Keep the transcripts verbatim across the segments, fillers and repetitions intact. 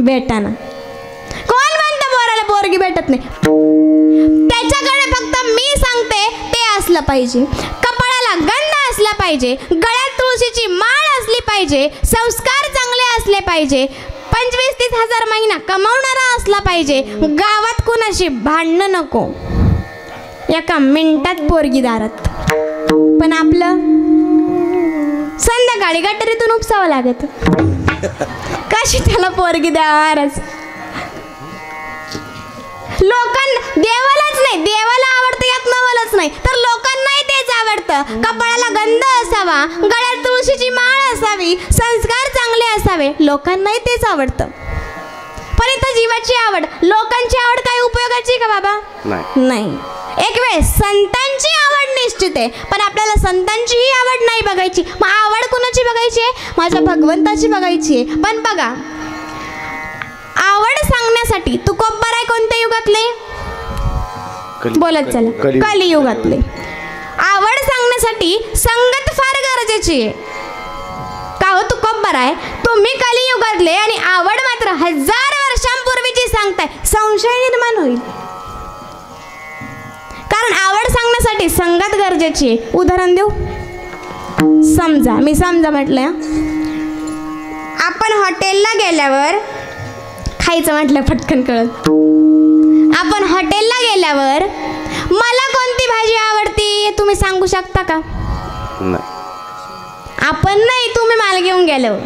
भेटाना. कोण म्हणतं पोराला पोरगी भेटत नाही? त्याच्याकडे फक्त मी सांगते ते असलं पाहिजे, कपाळाला गंध असला पाहिजे, गळ्यात तुळशीची माळ असली पाहिजे, संस्कार चांगले असले पाहिजे, पंचवीस तीस हजार महिना कमावणारा असला पाहिजे, गावात कुणाशी भांडणं नको, एका मिनिटात पोरगी दारात. पण आपलं संध्याकाळी गटारीतून उपसावं लागत. कशी त्याला पोरगी द्यावारच. लोकांना देवालाच नाही, देवाला आवडतं यात नवलच नाही, तर लोकांनाही तेच आवडतं. कपाळाला गंध असावा, गळ्यात तुळशीची माळ असावी, संस्कार चांगले असावे, लोकांनाही तेच आवडतं. पण इथं जीवाची आवड, लोकांची आवड काही उपयोगाची का बाबा? नाही. एक वेळ संतांची आवड निश्चित आहे, पण आपल्याला संतांचीही आवड नाही बघायची. मग आवड कुणाची बघायची आहे? माझ्या भगवंताची बघायची आहे. पण बघा, आवड सांगण्यासाठी तुकोब्बर आहे कोणत्या युगातले? बोलत चला. कलियुगातले. आवड सांगण्यासाठी संगत फार गरजेची आहे. का हो तुकोब्बर आहे, तुम्ही कलियुगातले आणि आवड मात्र हजार वर्षांपूर्वीची सांगताय, संशय निर्माण होईल. कारण आवड सांगण्यासाठी संगत गरजेची आहे. उदाहरण देऊ? समजा, मी समजा म्हटलं, आपण हॉटेलला गेल्यावर, खायचं म्हटलं पटकन कळत, आपण हॉटेलला गेल्यावर मला कोणती भाजी आवडती तुम्ही सांगू शकता का? आपण नाही, तुम्ही मला घेऊन गेल्यावर.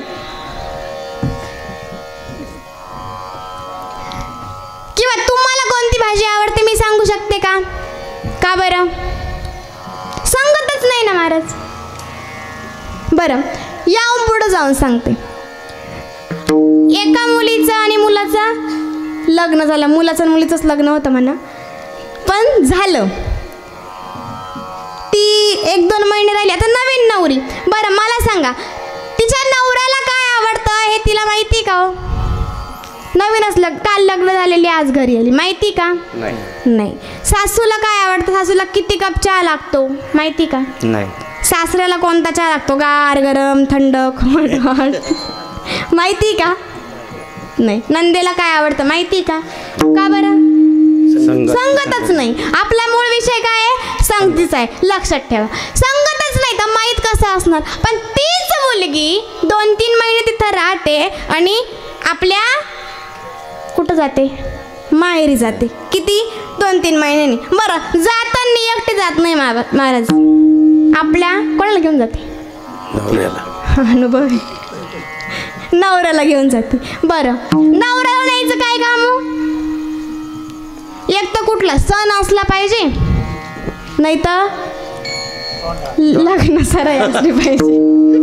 किंवा तुम्हाला कोणती भाजी आवडते मी सांगू शकते का? का बरं? सांगतच नाही ना महाराज. बरं, याहून पुढे जाऊन सांगते. एका मुलीचं आणि मुलाचं लग्न झालं, मुलाचं आणि मुलीचंच लग्न होतं म्हणा, पण झालं. ती एक दोन महिने राहिली, आता नवीन नवरी. बरं मला सांगा, तिच्या नवऱ्याला काय आवडतं हे तिला माहिती का हो? नवीनच लग काल लग्न झालेली, आज घरी आली, माहिती का? नाही. सासूला काय आवडतं? सासूला किती कप चहा लागतो माहिती का? नाही. सासऱ्याला कोणता चहा लागतो? गार, गरम, थंड, कोमट, माहिती का? नाही. नंदेला काय आवडतं माहिती का? का बरं? संगतच नाही. आपला मूळ विषय काय आहे? संगतीच आहे. लक्षात ठेवा. संगतच नाही तर माहीत कसं असणार? पण तीच मुलगी दोन तीन महिने तिथं राहते आणि आपल्या कुठं जाते? माहेरी जाते. किती? दोन तीन महिन्यांनी. बरं, जाताना एकटी जात नाही महाराज, आपल्या कोणाला घेऊन जाते? नवऱ्याला. अनुभव नवऱ्याला घेऊन जाते. बरं, नवऱ्याला न्यायचं काय काम? एक तर कुठला सण असला पाहिजे, नाही तर लग्न सराई असली पाहिजे.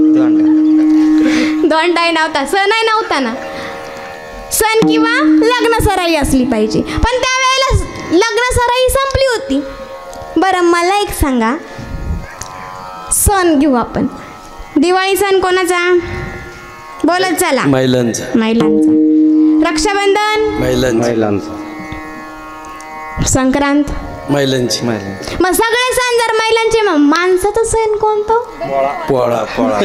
दोंडाही नव्हता, सणही नव्हता ना. सण किंवा लग्न सराई असली पाहिजे. पण त्यावेळेला लग्न सराई संपली होती. बरं मला एक सांगा, सण घेऊ आपण. दिवाळी सण कोणाचा? बोलत चला. महिलांचा. महिलांचा. रक्षाबंधन महिलांचा. संक्रांत महिलांची. मग सगळे सण जर महिलांचे, मग माणसाचा सण कोणता? पोळा. पोळा.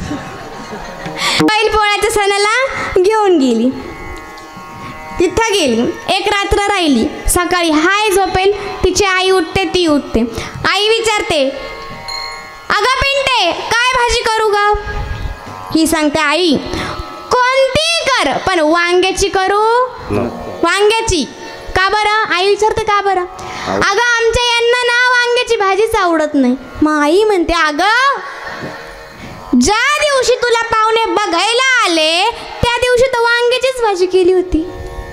बैल पोळ्याच्या सणाला घेऊन गेली, तिथं गेली, एक रात्र राहिली. सकाळी हाय झोपेल, तिची आई उठते, ती उठते. आई विचारते, अगं पिंटे काय भाजी करू ग? ही सांगते, आई कोणती कर, पण वांग्याची करू. वांग्याची. का बरं? आई विचारते का बरं? अगं आमच्या यांना ना वांग्याची भाजीच आवडत नाही. मग आई म्हणते, अगं ज्या दिवशी तुला पाहुणे बघायला आले त्या दिवशी तर वांग्याचीच भाजी केली होती.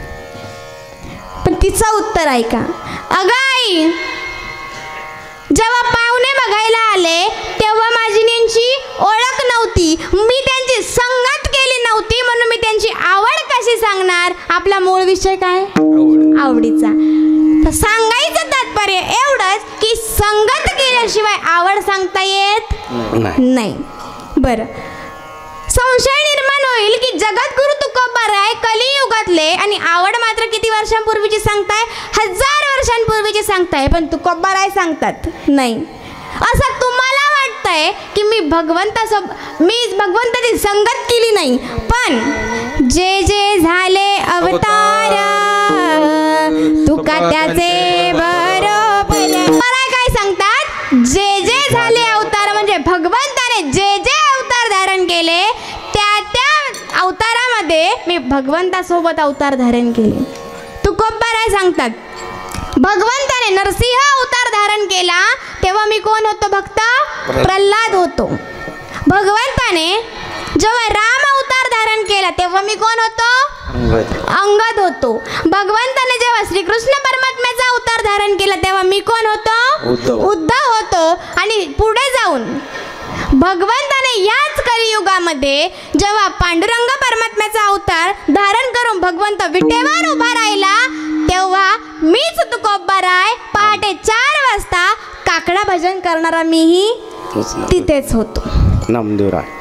पण तिचं उत्तर ऐका, अगं आई जेव्हा पाहुणे बघायला आले तेव्हा माझी त्यांची ओळख नव्हती, मी त्यांची संगत केली नव्हती, म्हणून मी त्यांची आवड कशी सांगणार? आपला मूळ विषय काय? आवडीचा. तर सांगायचं तात्पर्य एवढंच की संगत केल्याशिवाय आवड सांगता येत नाही. बरं, संशय निर्माण होईल की जगद्गुरु तुकोबार आहे कलियुगातले आणि आवड मात्र किती वर्षांपूर्वीची सांगताय? हजार वर्षांपूर्वीची सांगताय. पण तुकोबार आहे सांगतात नाही. असं तुम्हाला वाटतंय की मी भगवंतासोबत मी भगवंताची संगत केली नाही, पण जे जे झाले अवतार तुका त्याचे बरोबर. मला काय सांगतात, जे जे झाले अवतार म्हणजे भगवंताने जे जे अवतार धारण केले त्या त्या अवतारामध्ये मी भगवंतासोबत अवतार धारण केले. तुकोबाराय सांगतात, भगवंताने नरसिंह अवतार धारण केला तेव्हा मी कोण होतो भक्त? प्रल्हाद होतो. भगवंताने जेव्हा राम अवतार धारण केला तेव्हा मी कोण होतो? अंगद होतो. भगवंताने जेव्हा श्रीकृष्ण परमात्म्याचा अवतार धारण केला तेव्हा मी कोण होतो? उद्धव होतो. आणि पुढे जाऊन भगवंताने याच कलियुगामध्ये जेव्हा पांडुरंग परमात्म्याचा अवतार धारण करून भगवंत विटेवर उभा राहिला तेव्हा मीच तुकोबाराय पहाटे चार वाजता काकडा भजन करणारा मीही तिथेच होतो. नामदेवराय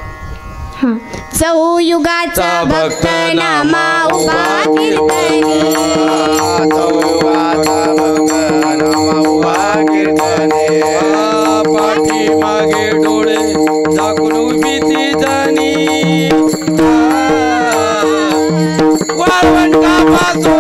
चौयुगाचा भक्त नामा उभा कीर्तनी, चौयुगाचा भक्त नामा उभा कीर्तनी, पाठीमागे डोळे झाकून उभी ती जाणी, वाळवंटापासून